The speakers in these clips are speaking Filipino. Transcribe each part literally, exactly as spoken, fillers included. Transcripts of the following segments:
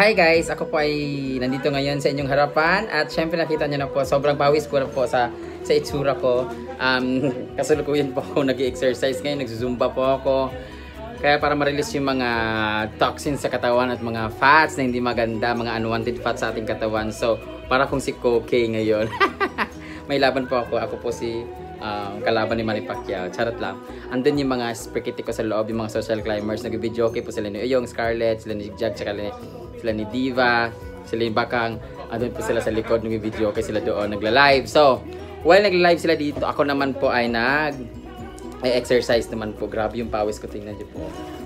hi guys! Ako po ay nandito ngayon sa inyong harapan at syempre nakita nyo na po, sobrang pawis ko na po sa, sa itsura ko. Um, kasalukuyan po ako nag-exercise ngayon, nagzumba po ako. Kaya para ma-release yung mga toxins sa katawan at mga fats na hindi maganda, mga unwanted fats sa ating katawan. So, para kung si Koke ngayon. May laban po ako. Ako po si um, kalaban ni Manny Pacquiao. Charot lang. Andun yung mga spaghetti ko sa loob, yung mga social climbers. Nag-video okay po sila ni Uyong, Scarlett, sila ni Jag, sila ni, sila ni Diva, sila ni Bakang. Andun po sila sa likod, nag-video okay sila doon, nagla-live. So, while nagla-live sila dito, ako naman po ay nag ay exercise naman po. Grabe yung pawis ko, tingnan niyo po.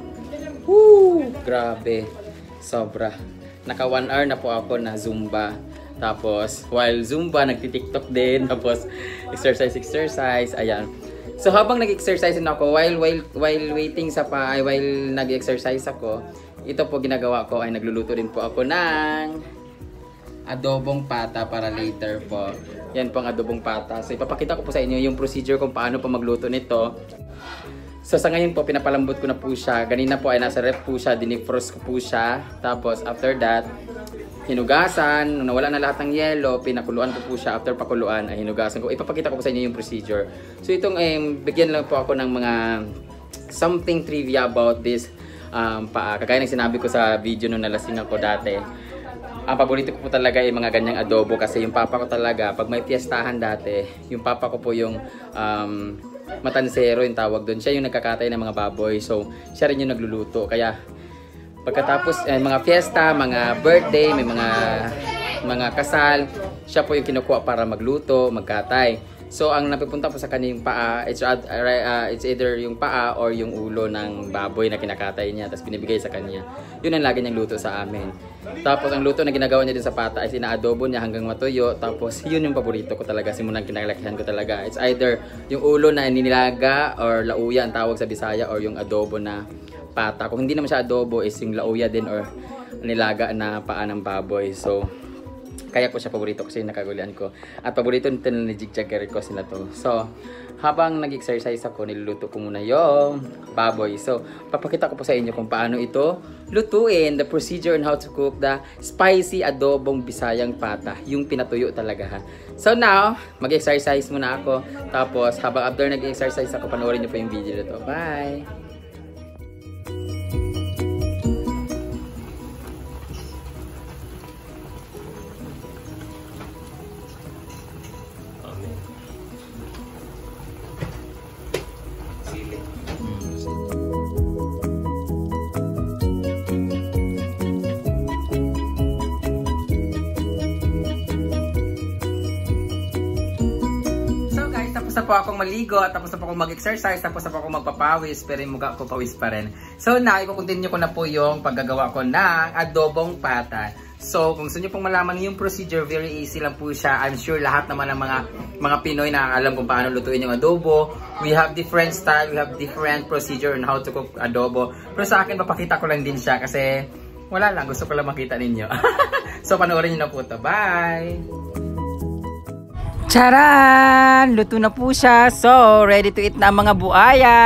Woo! Grabe. Sobra. Naka one hour na po ako na Zumba. Tapos, while Zumba, nagti-TikTok din. Tapos, exercise, exercise. Ayan. So, habang nag-exercise na ako, while, while, while waiting sa pa, ay, while nag-exercise ako, ito po ginagawa ko ay nagluluto din po ako ng adobong pata para later po. Yan po ang adobong pata. So, ipapakita ko po sa inyo yung procedure kung paano po magluto nito. So, sa ngayon po, pinapalambot ko na po siya. Ganina po ay nasa ref po siya, dinifrost ko po siya. Tapos, after that, hinugasan. Nung nawala na lahat ng yelo, pinakuluan ko po siya. After pakuluan, ay hinugasan ko. Ipapakita ko po sa inyo yung procedure. So, itong, eh, bigyan lang po ako ng mga something trivia about this um, paa. Kagaya ng sinabi ko sa video nung nalasing ako dati. Ang paborito ko po talaga ay mga ganyang adobo kasi yung papa ko talaga, pag may piyestahan dati, yung papa ko po yung um, matansero yung tawag doon. Siya yung nagkakatay ng mga baboy. So, siya rin yung nagluluto. Kaya, pagkatapos, eh, mga fiesta, mga birthday, may mga mga kasal, siya po yung kinukuha para magluto, magkatay. So, ang napipunta po sa kanya yung paa, it's, uh, uh, it's either yung paa or yung ulo ng baboy na kinakatay niya, tapos binibigay sa kanya. Yun ang lagi niyang luto sa amin. Tapos, ang luto na ginagawa niya din sa pata ay sinaadobo niya hanggang matuyo. Tapos, yun yung paborito ko talaga, simulang kinalakihan ko talaga. It's either yung ulo na inilaga or lauya ang tawag sa Bisaya or yung adobo na pata. Kung hindi naman siya adobo, is yung lauya din or nilaga na paa ng baboy. So, kaya ko siya paborito kasi nakagulian ko. At paborito nito na ni Jigjag ko sila to. So, habang nag-exercise ako, niluluto ko muna yung baboy. So, papakita ko po sa inyo kung paano ito lutuin. The procedure on how to cook the spicy adobong Bisayang pata. Yung pinatuyo talaga ha. So now, mag-exercise muna ako. Tapos, habang after nag-exercise ako, panoorin niyo po yung video na to. Bye! Tapos na po akong maligo, tapos na po akong mag-exercise, tapos na po akong magpapawis, pero yung mukha ko pawis pa rin. So na, i-continue ko na po yung paggagawa ko ng adobong pata. So kung gusto nyo pong malaman yung procedure, very easy lang po siya. I'm sure lahat naman ng mga mga Pinoy na alam kung paano lutuin yung adobo. We have different style, we have different procedure on how to cook adobo. Pero sa akin, papakita ko lang din siya kasi wala lang, gusto ko lang makita ninyo. So panoorin nyo na po ito. Bye! Charan! Luto na po siya. So, ready to eat na ang mga buaya.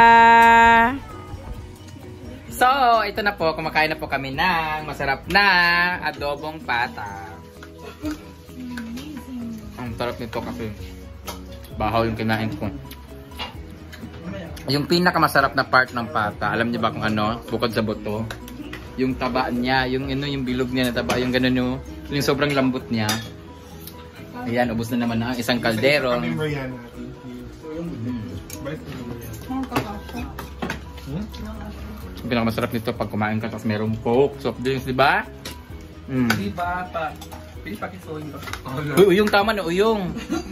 So, ito na po. Kumakain na po kami ng masarap na adobong pata. Ang sarap nito kasi bahaw yung kinain ko. Yung pinakamasarap na part ng pata, alam niyo ba kung ano? Bukod sa buto. Yung taba niya, yung, ano, yung bilog niya na taba, yung ganun yung, yung sobrang lambot niya. Ayan, ubos na naman ang isang kaldero. Hmm. Yung pinakamasarap nito pag kumain ka tapos merong coke, soft drinks, di ba? Hmm. Di ba pa? Pili pa kisuin ko. Uy, uyong tama na, uyong.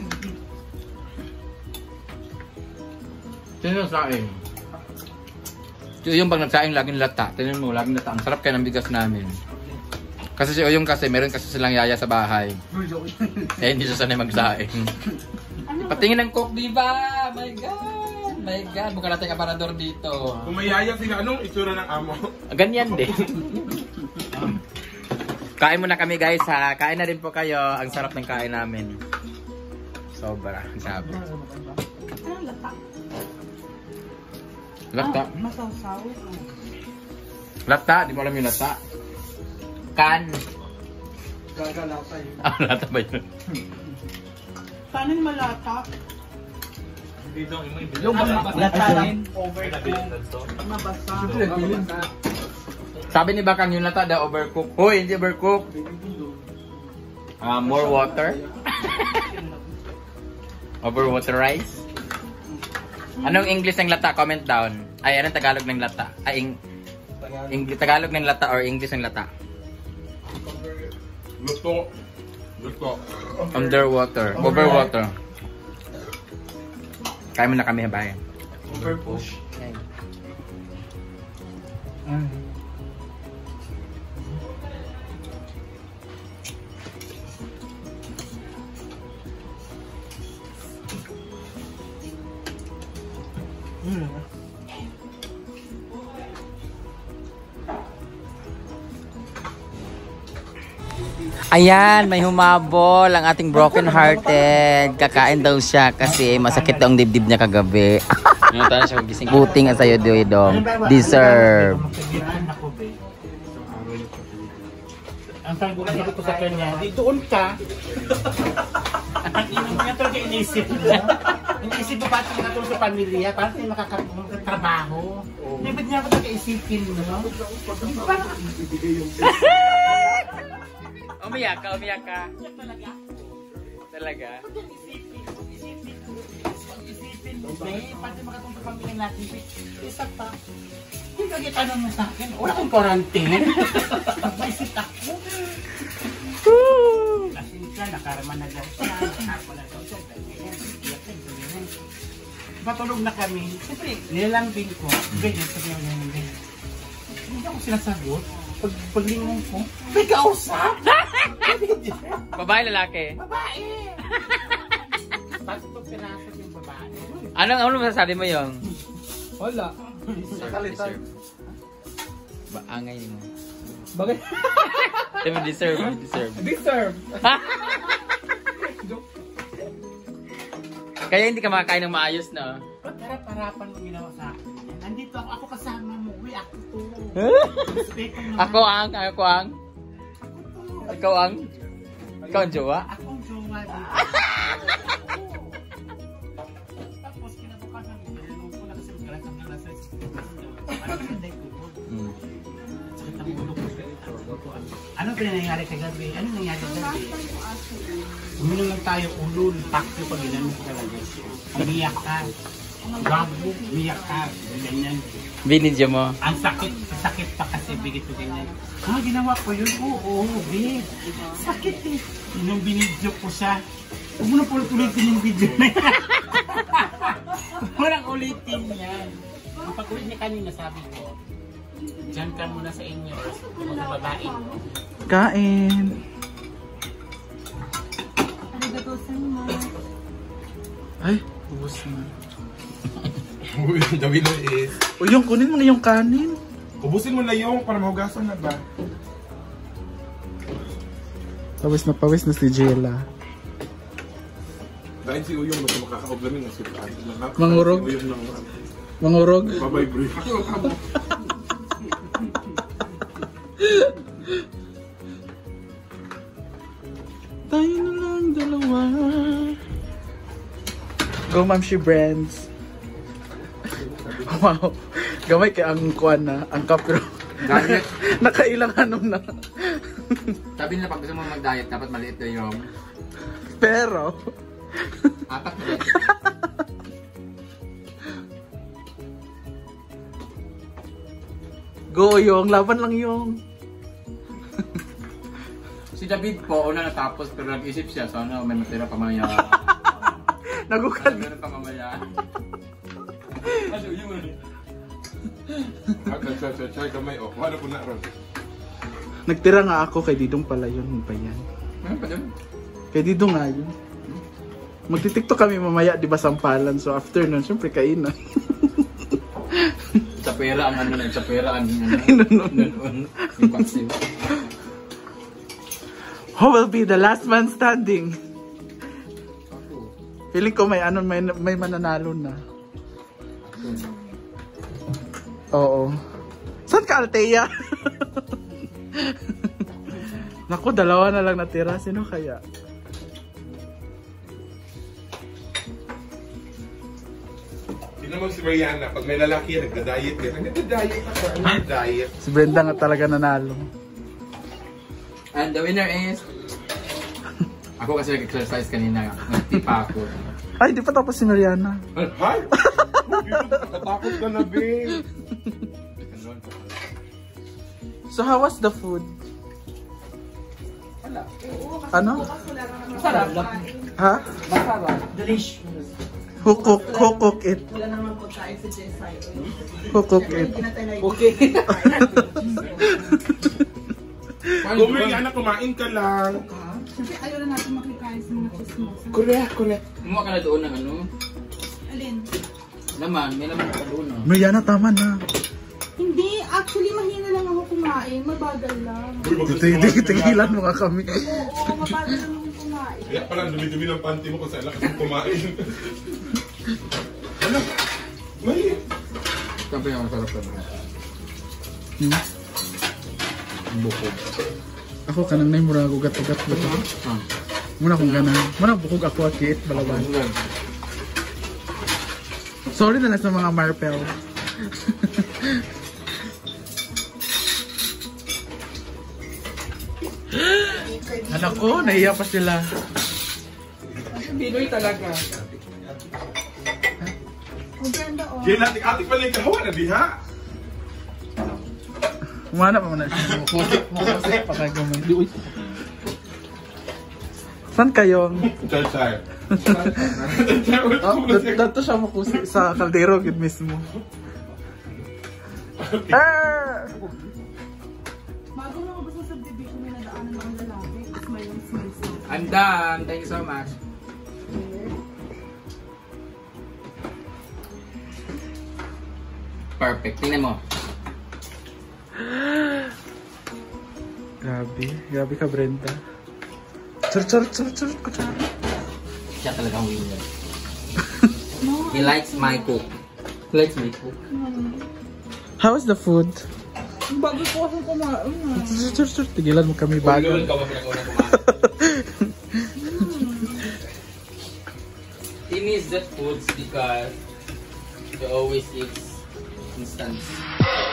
Sino saing? Si Uyong pag nagsaing laging lata. Tingnan mo, laging lata. Ang sarap kaya ng bigas namin. Kasi si Uyong kasi, meron kasi silang yaya sa bahay. Eh, hindi siya sanay magsaing. Patingin ng coke, di ba? My God! My God! Buka natin ang aparador dito. Kung may yaya sila, anong itsura ng amo? Ganyan din. Kain muna kami guys ha. Kain na rin po kayo. Ang sarap ng kain namin. Sobra. Ang sabi. Lata. Masasaw. Lata, di mo alam yung lata. Kan. Gagalata yun. Ah, lata ba yun? Sana ni malata. Dito ang imoy. Yung lata rin. Mabasa. Sabi ni Bakang yung lata daw overcook. Hoy, hindi overcook. Ah, more water. Over water rice. Anong English ng lata? Comment down. Ay, anong Tagalog ng lata? Ay, ing English, Tagalog ng lata or English ng lata? Luto. Luto. Underwater. Overwater. Kaya mo na kami habayan. Overpush. Okay. Ayan, may humabol ang ating broken hearted. Kakain daw siya kasi masakit daw ang dibdib niya kagabi. Buting ang sayo doidong. Deserve. Ang tanggol ko dito sa kanya, di doon ka. Ang inong niya talaga inisip niya. Inisip mo ba't yung natulog sa pamilya? Parang tayo makakatrabaho. Di ba't niya ako talaga isipin mo? Umiyak ka, umiyak ka. Talaga? Talaga? Isipin, isipin, isipin mo ba? Pati makatulog sa pamilya natin. Isa pa. Hindi ka gitanong mo sa akin. Wala akong quarantine. Nagpaisip ako. Asin siya, nakarama na daw siya. Nakarama na daw siya. Matulog na kami. Siyempre, nilalambing ko. Ganyan, sabihin mo ganyan. Hindi ako sinasagot. Pag paglingon ko, may kausap! Babae, lalaki? Babae! Bakit ito pinasok yung babae? Anong, ano masasabi mo yung? Wala. Deserve. Ba, angay mo. Bakit? Diba deserve, deserve. Deserve. Kaya hindi ka makakain ng maayos na. Harap-harapan mo ginawa sa akin. Nandito ako, ako kasama mo. Uy, ako to. Respeto mo Ako naman. ang, ako ang. Ako to. Ikaw ang. Ikaw ang jowa. Ako ang jowa dito. Tapos, kinabukasan, nilulong ko na kasi magkalas ng kalas. Ano ba hindi ko? Hmm. Sakit ang ulo ko. Ano ba nangyari kagabi? Ano nangyari kagabi? Uminom lang tayo ulul. Pakyo pag ginanong ko talaga. Umiyak ka. Gago. Umiyak ka. Ganyan. Binidyo mo. Ang sakit, sakit pa kasi bigit ko ganyan. Ah, ginawa ko yun? Oo, oo, big. Sakit eh. Yung binidyo ko siya. Huwag mo na po ulitin yung video na yan. Walang ulitin yan. Ang pag-ulit niya kanina sabi ko, dyan ka muna sa inyo. Mga babae. Kain. Ay, ubos na. Uy, David is. O yung kunin mo na yung kanin. Ubusin mo na yung para mahugasan na ba? Pawis na pawis na si Jella. Dahil si Uyong mas makakaoblamin ng sulaan. Mangurog? Si Uyong lang. Mangurog. Bye-bye, bro. Tayo na lang dalawa. Go, Ma'am She Brands. Wow. Gamay kay ang kuan na, ang kapro. Diet. Nakailang anong na. Sabi nila pag gusto mo mag-diet, dapat maliit na yung Pero, apat na diet. go yung, laban lang yung. Si David po, una natapos pero nag-isip siya, sana may matira pa mamaya. Nagukal. Meron pa mamaya. Ano yun? Chay, kamay. Oh, wala po na ron. Nagtira nga ako kay Didong pala yun. Ano ba yan? Ano pa dun? Kay Didong nga yun. Magtitiktok kami mamaya, di ba, sampalan. So after nun, syempre kainan. Sa pera ang ano na, sa pera ang ano. Inunon. Inunon. Yung vaccine. Who will be the last man standing? Feeling ko may ano, may, may mananalo na. Oo. Saan ka, Althea? Naku, dalawa na lang natira. Sino kaya? Hindi naman si Mariana, pag may lalaki yan, nagda-diet yan. Nagda-diet ako, ano nagda-diet? Si Brenda nga talaga nanalo. And the winner is... Ako kasi nag-exercise kanina. Nagtipa ako. Ay, di pa tapos si Mariana. Hi! Nakatakot ka na, babe. So, how was the food? Ano? Sarap. Ha? Masarap. Delicious. Who cook, who cook it? Wala naman pagkain sa Jessay. Who cook it? Okay. Kung Mariana, kumain ka lang. Kasi ayaw na natin makikain sa mga chismosa. Correct, correct. Kumuha ka na doon ng ano? Alin? Laman, may laman ka doon. No? Mariana, tama na. Hindi, actually mahina lang ako kumain. Mabagal lang. Uy, Tig- Tigilan mo nga kami. Oo, mabagal lang ako kumain. Kaya pala, dumi-dumi ng panty mo kasi lakas mo kumain. Ano? May... Siyempre yung masarap na. Hmm? Bukog. Ako kanang na yung mura gugat-ugat ba ito? Ah. Muna kung ganang. Muna bukog ako at kiit balaban. Sorry na lang sa mga Marpel. Anak ko, naiya pa sila. Pinoy talaga. Ang ganda oh. Kaya natin ating pala yung kahawa na diha. Umana pa muna siya. Mukusik pa kayo gumay. Saan kayong? Char-char. Oh, dat- dato siya makusik sa kaldero gid mismo. Ah! Bago mo ako sa subdivision may nadaanan ng lalaki. Smile lang, smile smile. I'm done. Thank you so much. Perfect. Tingnan mo. Grabe. Grabe ka, Brenda. Char, char, char, char, char. Siya talaga ang winner. He likes my cook. He likes my cook. How was the food? Bago po ako kumain. Char, char, char. Tigilan mo kami bago. He needs that foods because he always eats instant.